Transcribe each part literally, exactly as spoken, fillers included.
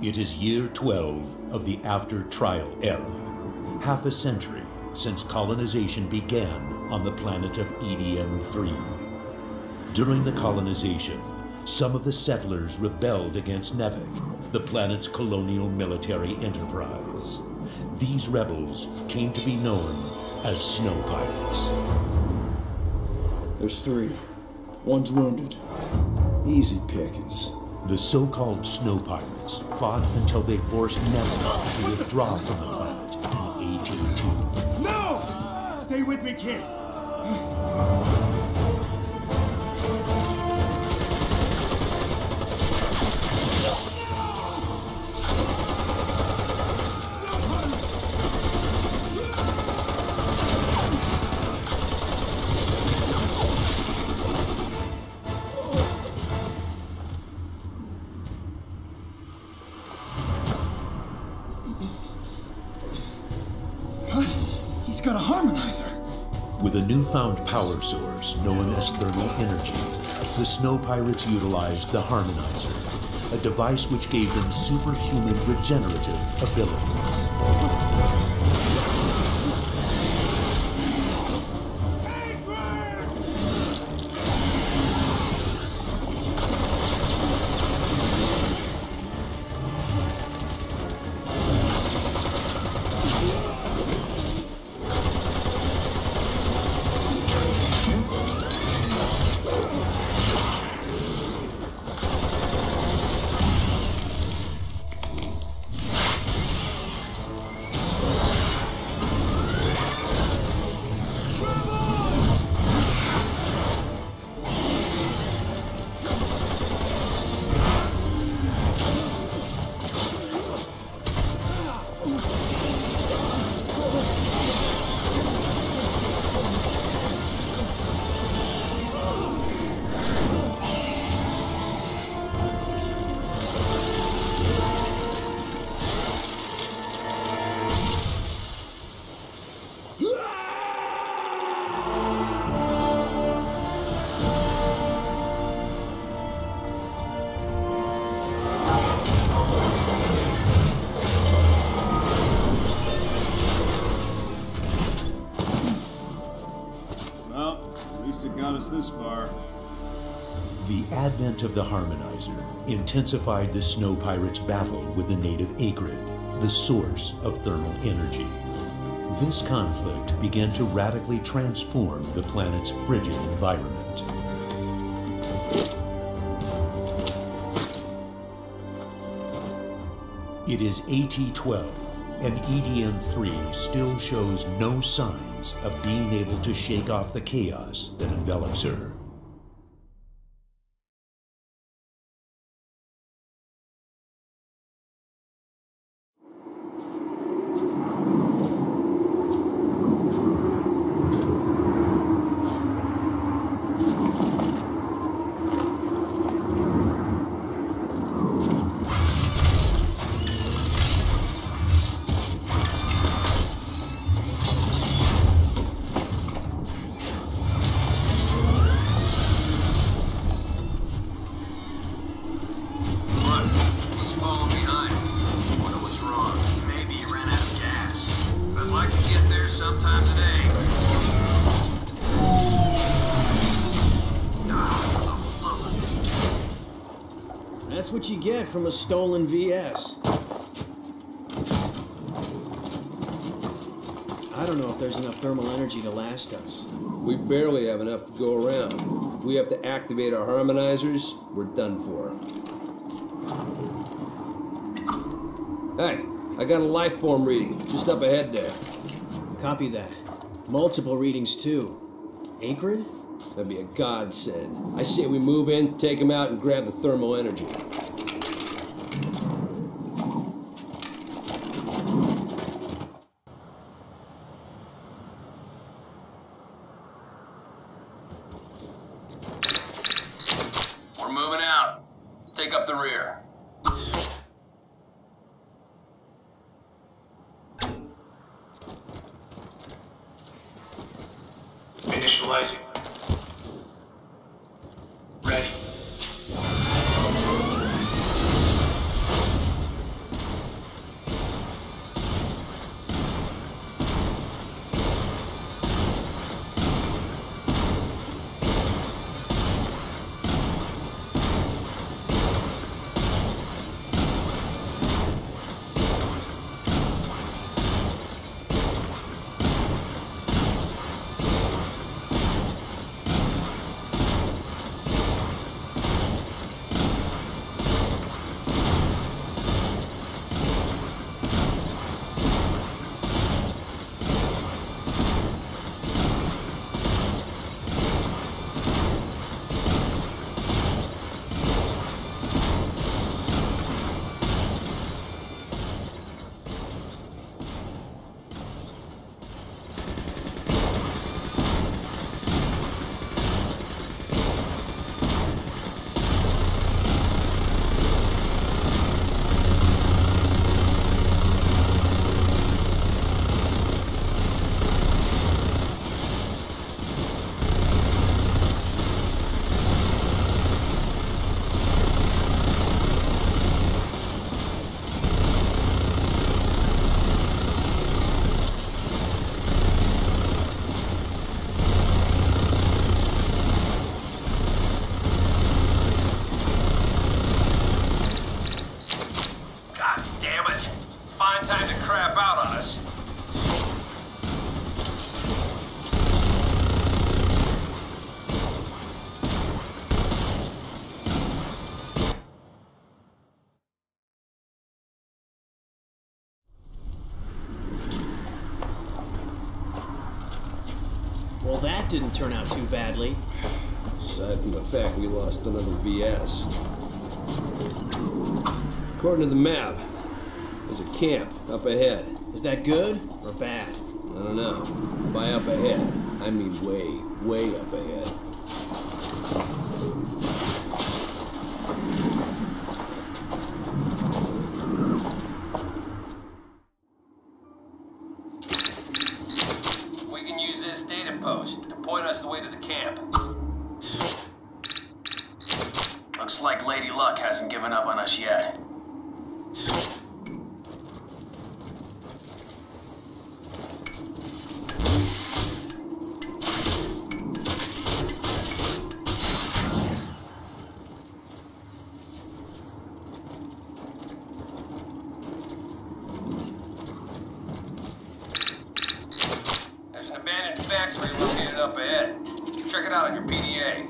It is year twelve of the after-trial era, half a century since colonization began on the planet of E D M three. During the colonization, some of the settlers rebelled against Nevik, the planet's colonial military enterprise. These rebels came to be known as Snow Pirates. There's three. One's wounded. Easy pickings. The so-called Snow Pirates fought until they forced Nevik to withdraw from the planet in A T two. No! Stay with me, kid! He's got a harmonizer! With a newfound power source known as thermal energy, the Snow Pirates utilized the harmonizer, a device which gave them superhuman regenerative abilities. This far. The advent of the harmonizer intensified the Snow Pirates' battle with the native Akrid, the source of thermal energy. This conflict began to radically transform the planet's frigid environment. It is A T twelve, and E D M three still shows no signs of being able to shake off the chaos that envelops her. Sometime today. That's what you get from a stolen V S. I don't know if there's enough thermal energy to last us. We barely have enough to go around. If we have to activate our harmonizers, we're done for. Hey, I got a life form reading just up ahead there. Copy that. Multiple readings, too. Akrid? That'd be a godsend. I say we move in, take him out, and grab the thermal energy. We're moving out. Take up the rear. Initializing. Ready. didn't turn out too badly. Aside from the fact we lost another V S. According to the map, there's a camp up ahead. Is that good or bad? I don't know. By up ahead, I mean way, way up ahead. We can use this data post to point us the way to the camp. Looks like Lady Luck hasn't given up on us yet. There's an abandoned factory located up ahead. Check it out on your P D A.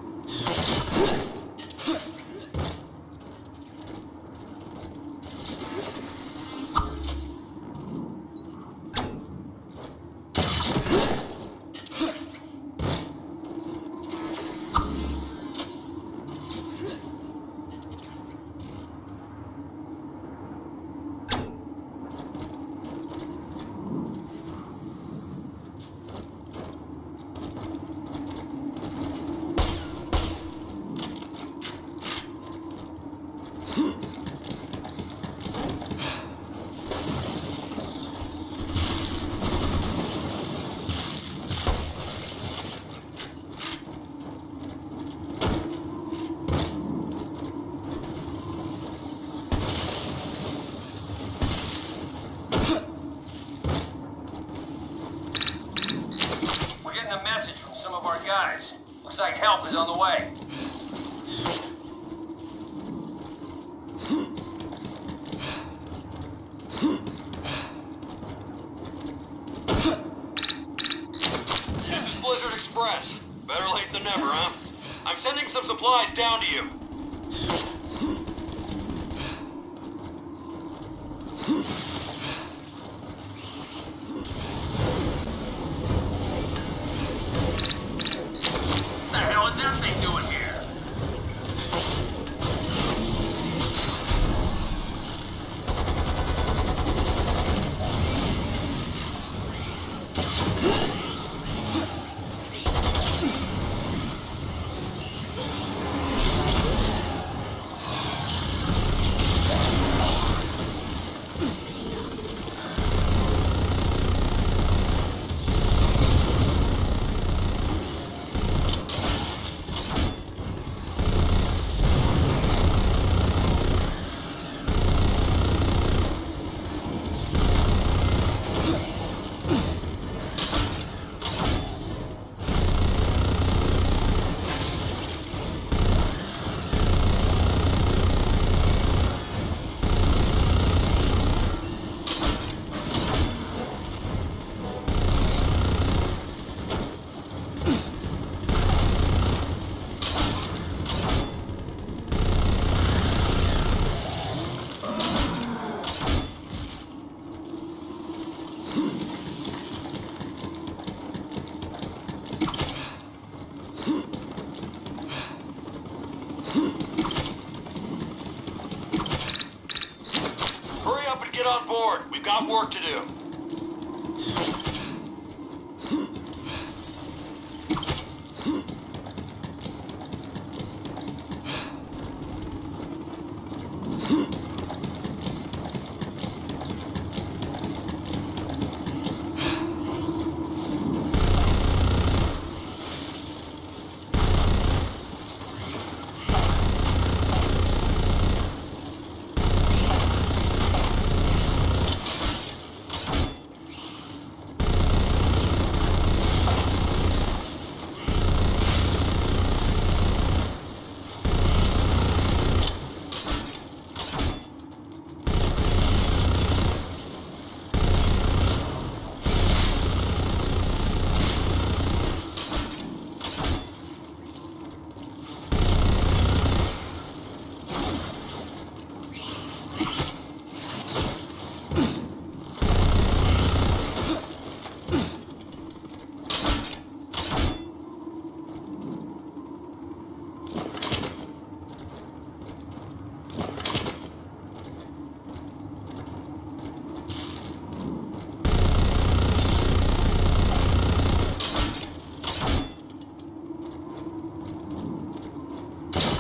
Guys, looks like help is on the way. This is Blizzard Express. Better late than never, huh? I'm sending some supplies down to you. What's that thing doing here? Get on board. We've got work to do.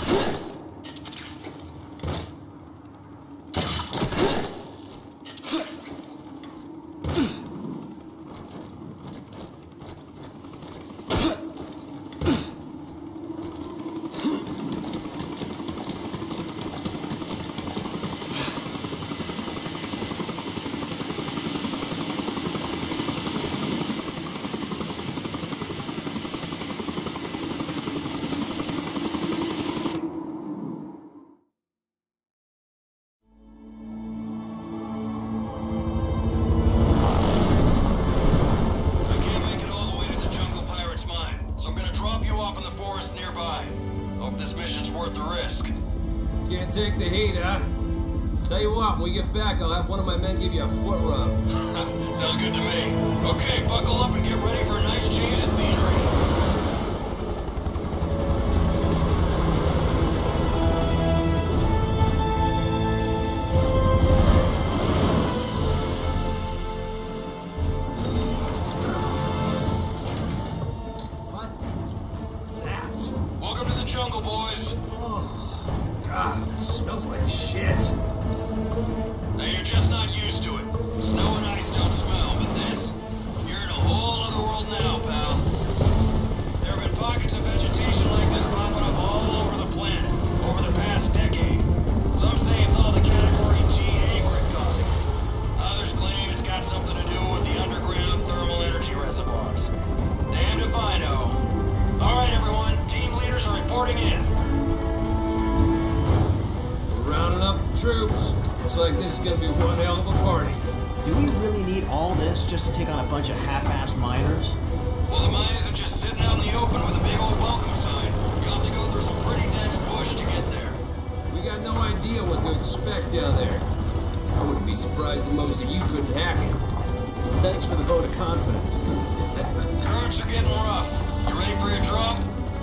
Can't take the heat, huh? Tell you what, when we get back, I'll have one of my men give you a foot rub. Sounds good to me. Okay, buckle up and get ready for a nice change of scenery. Jungle, boys. Oh, God, it smells like shit. Now, you're just not used to it. Snow and ice don't smell, but this, you're in a whole other world now, pal. There have been pockets of vegetation like this popping up all over the planet over the past decade. Some say it's all the Category G Agrit causing it. Others claim it's got something to do with the underground thermal energy reservoirs. Damned if I know. All right, everyone. Team leaders are reporting in. We're rounding up the troops. Looks like this is gonna be one hell of a party. Do we really need all this just to take on a bunch of half-assed miners? Well, the mine isn't just sitting out in the open with a big old welcome sign. You'll have to go through some pretty dense bush to get there. We got no idea what to expect down there. I wouldn't be surprised that most of you couldn't hack it. Thanks for the vote of confidence. Currents are getting rough. You ready for your drop?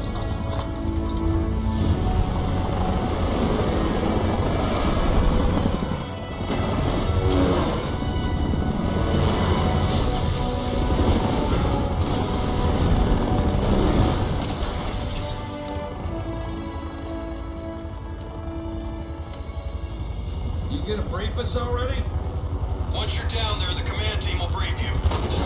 You gonna brief us already? Once you're down there, the command team will brief you.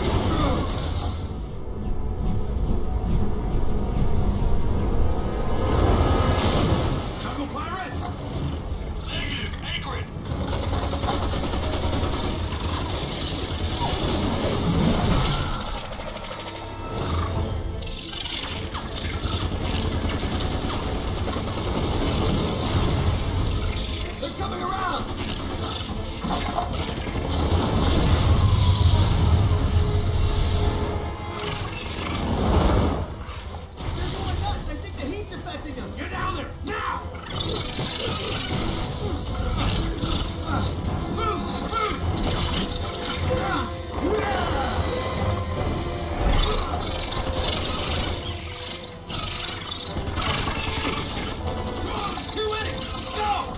Jungle pirates? Negative, Agrit! They're coming around! They're going nuts! I think the heat's affecting them! Get down there! Now! You're winning! Let's go!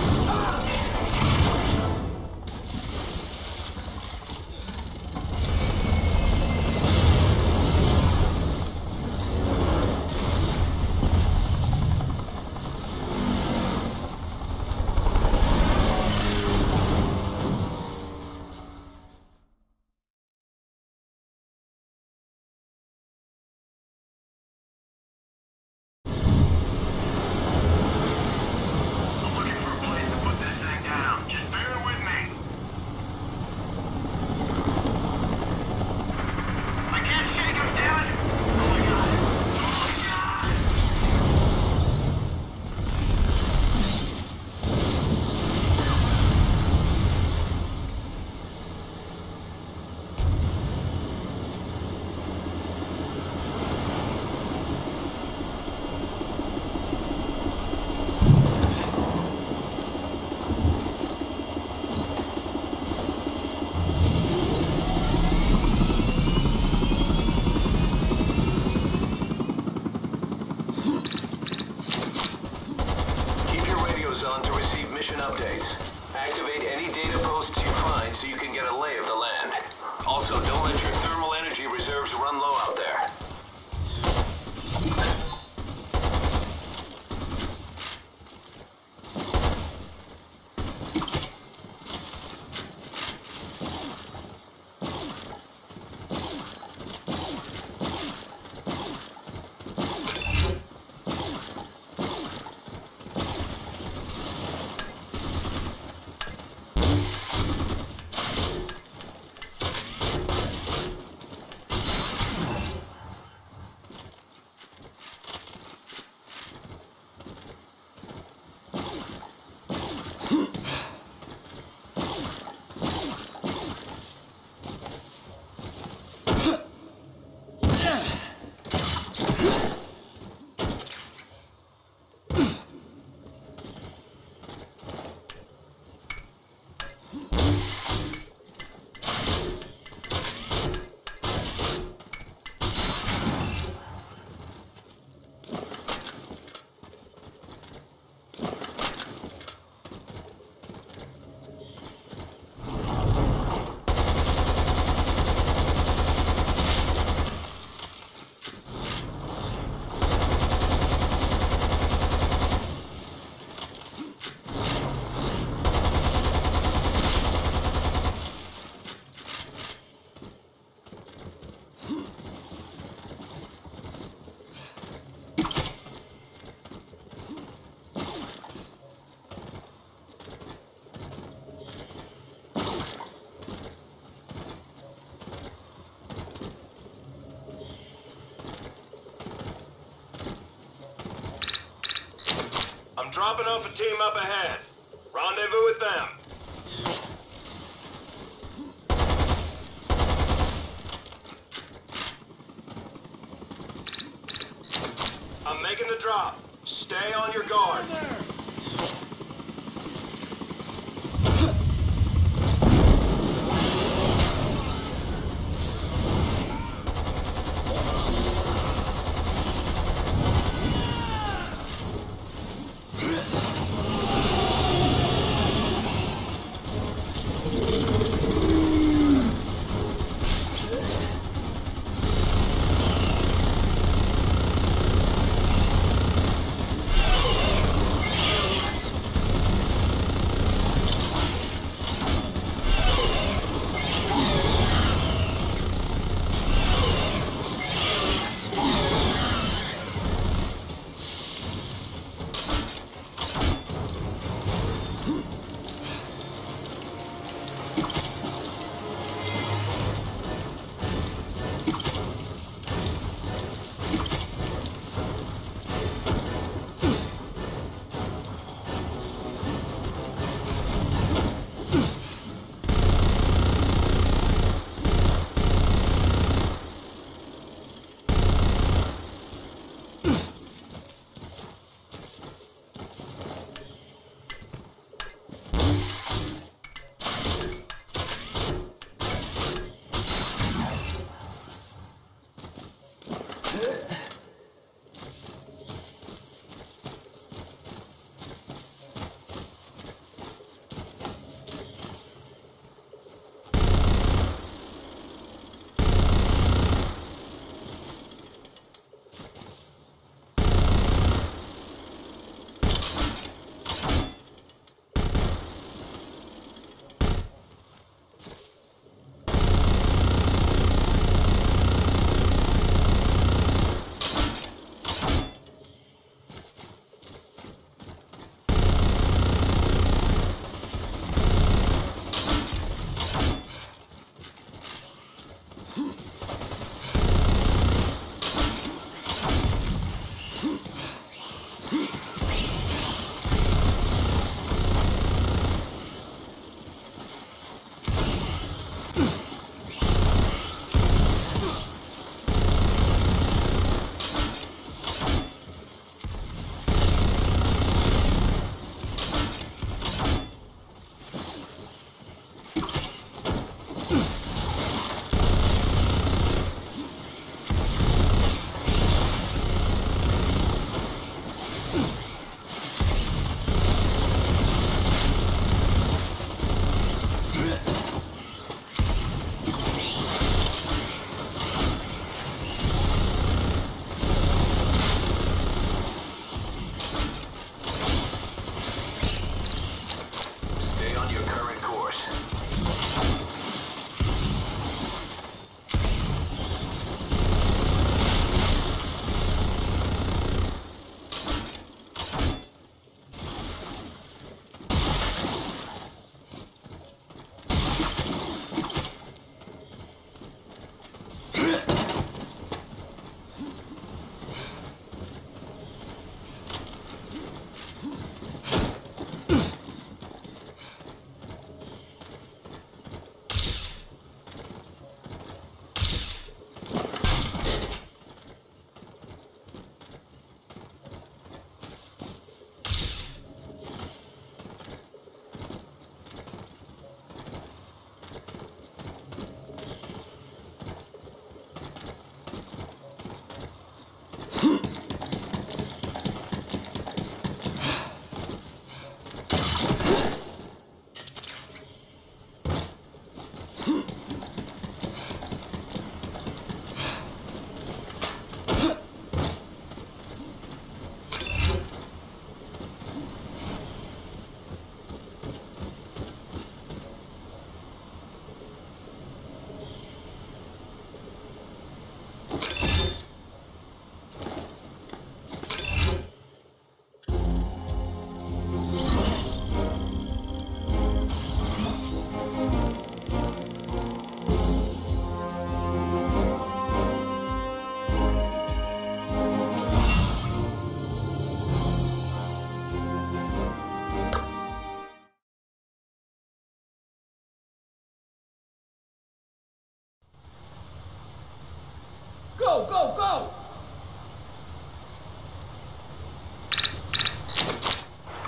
Updates. Activate any data posts you find so you can get a lay of the land. Also, don't let your thermal energy reserves run low out there. dropping off a team up ahead. Rendezvous with them. I'm making the drop. Stay on your guard.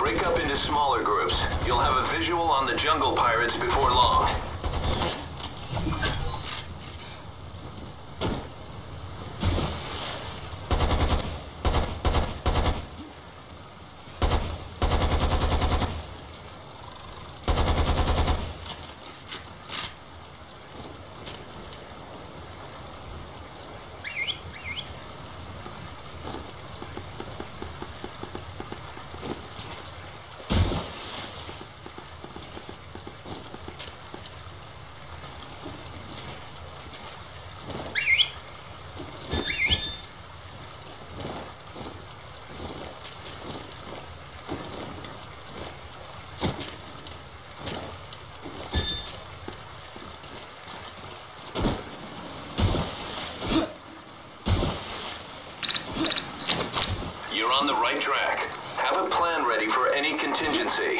Break up into smaller groups. You'll have a visual on the jungle pirates before long. You're on the right track. Have a plan ready for any contingency.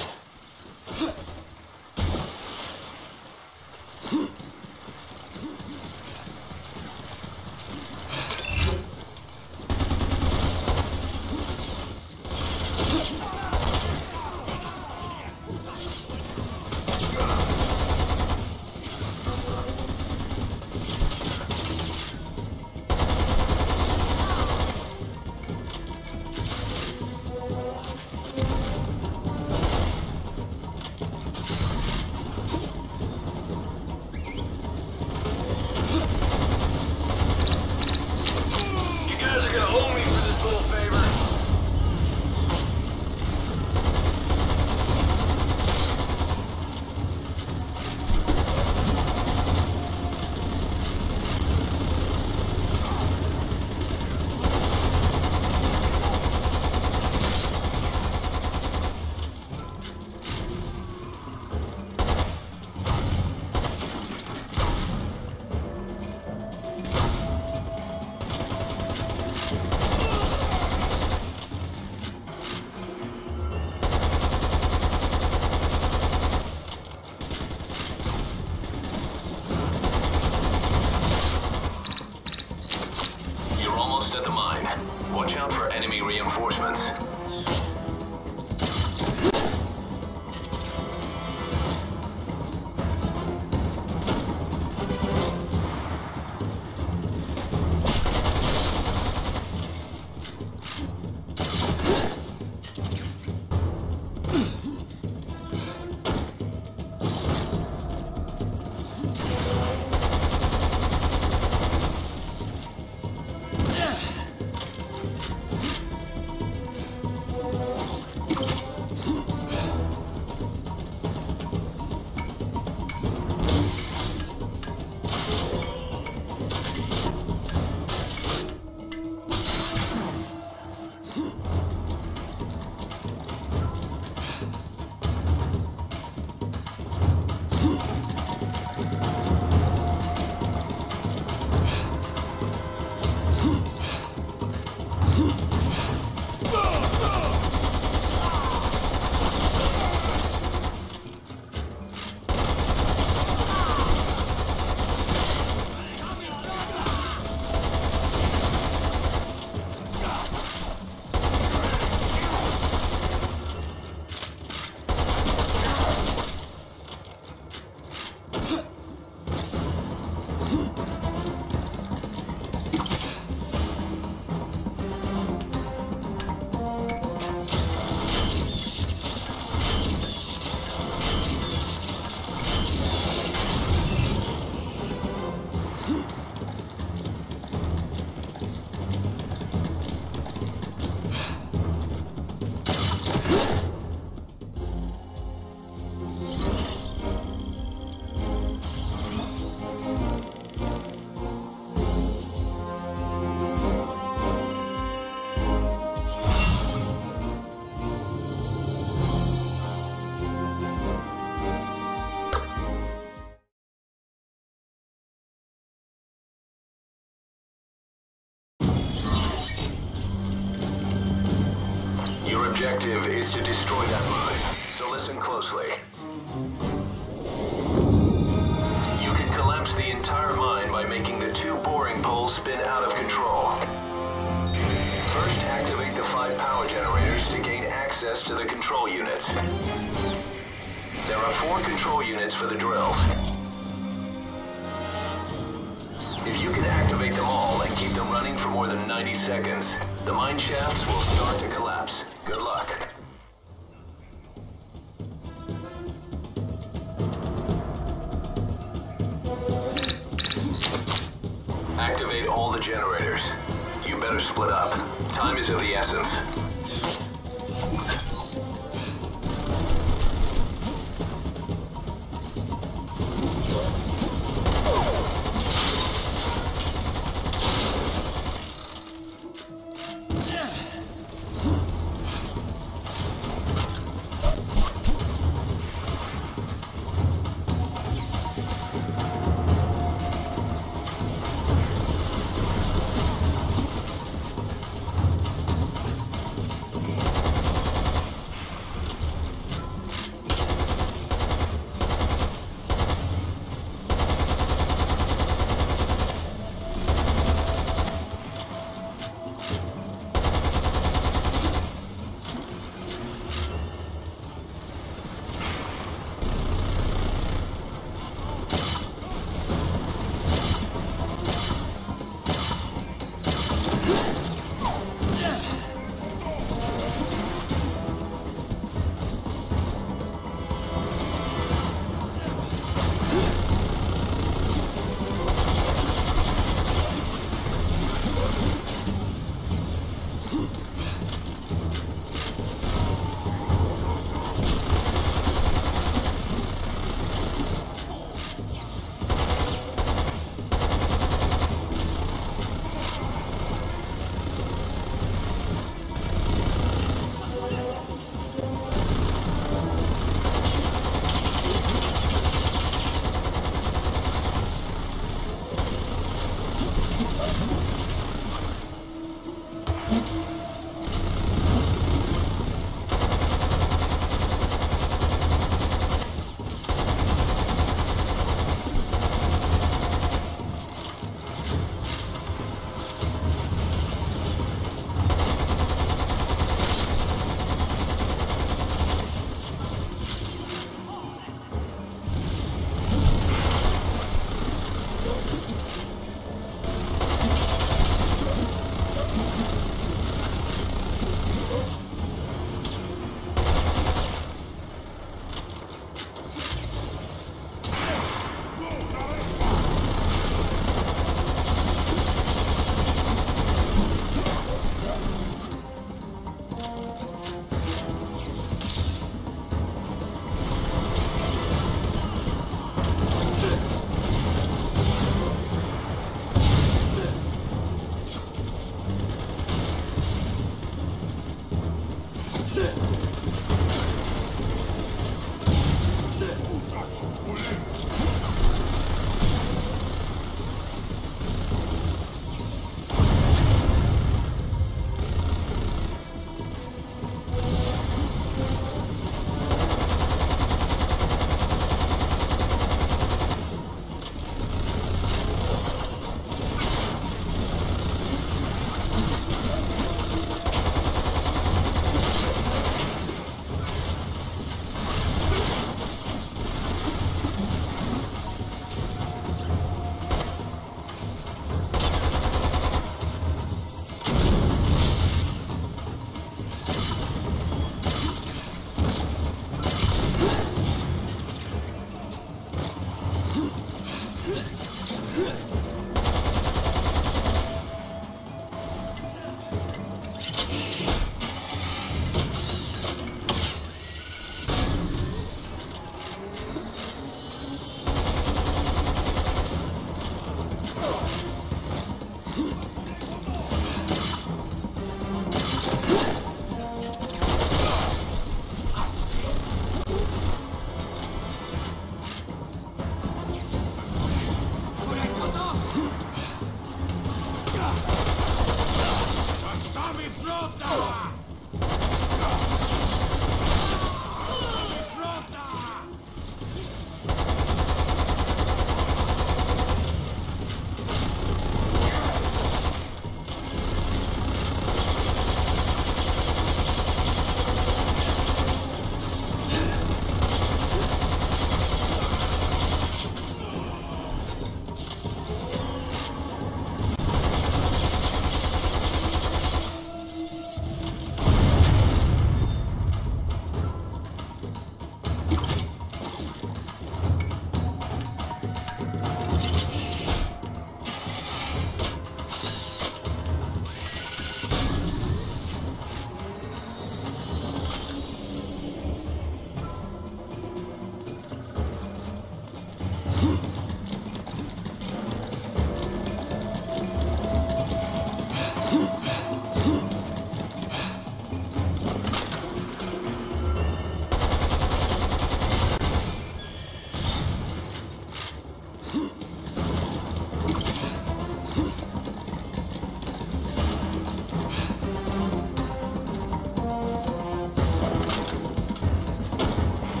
Watch out for enemy reinforcements. Your objective is to destroy that mine, so listen closely. You can collapse the entire mine by making the two boring poles spin out of control. First, activate the five power generators to gain access access to the control units. There are four control units for the drills. If you can activate them all and keep them running for more than ninety seconds, the mine shafts will start to collapse. Good luck. Activate all the generators. You better split up. Time is of the essence.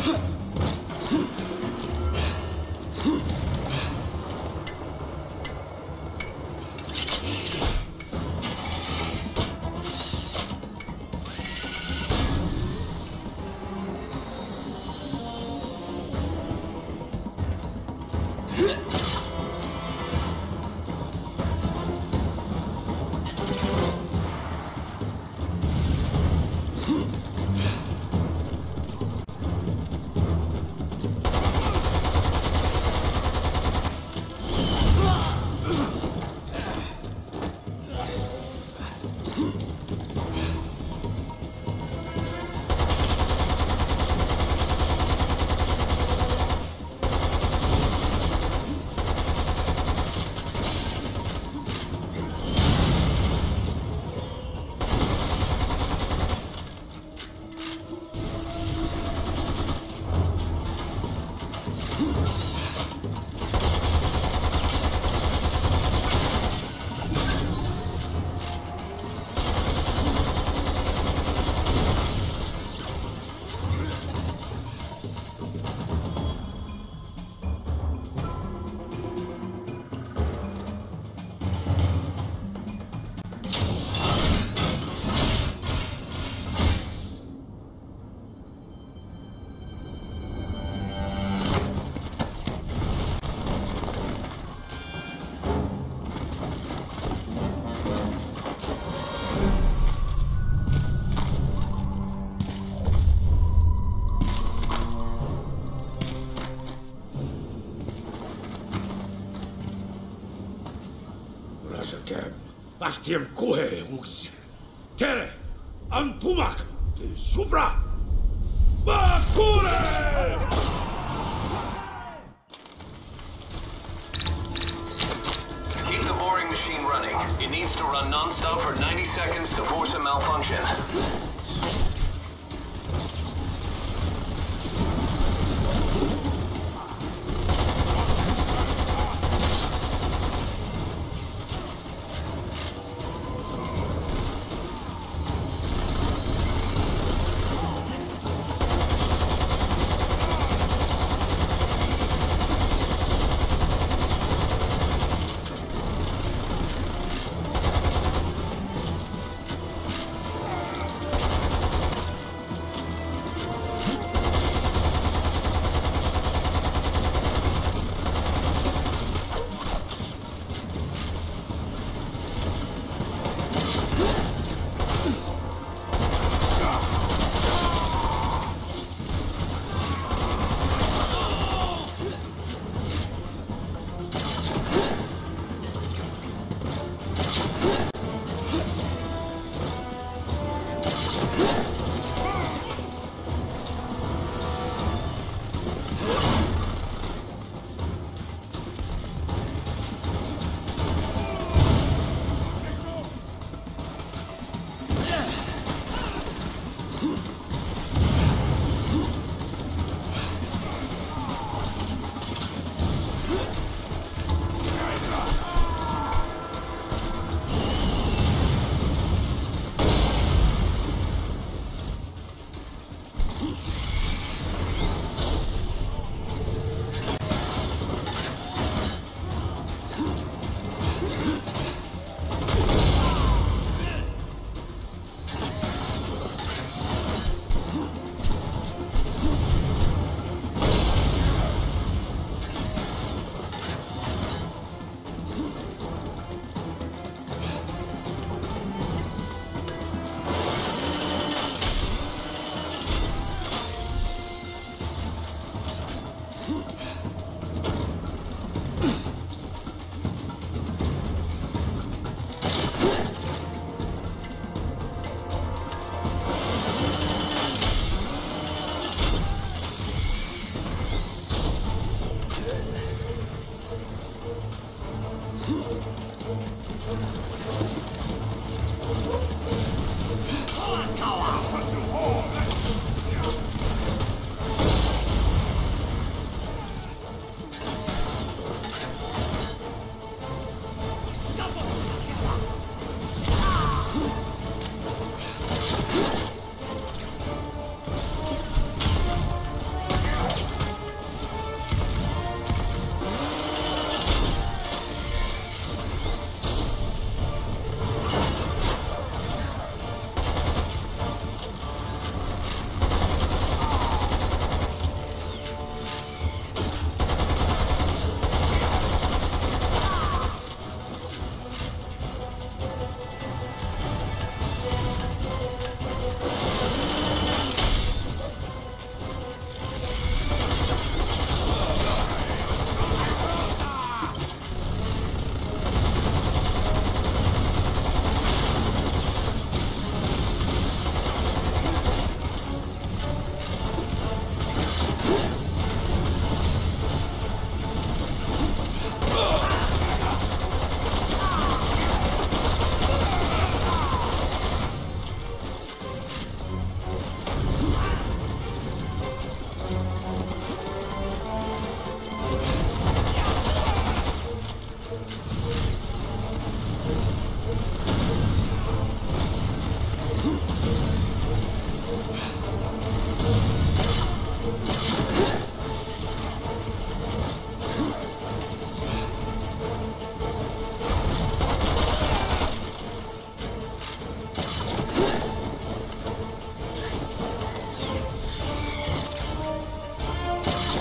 Astiem kuhe uks. Tere, antumak, te supra. Bakure! Keep the boring machine running. It needs to run non-stop for ninety seconds to force a malfunction.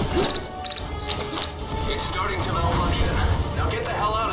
It's starting to malfunction. Now get the hell out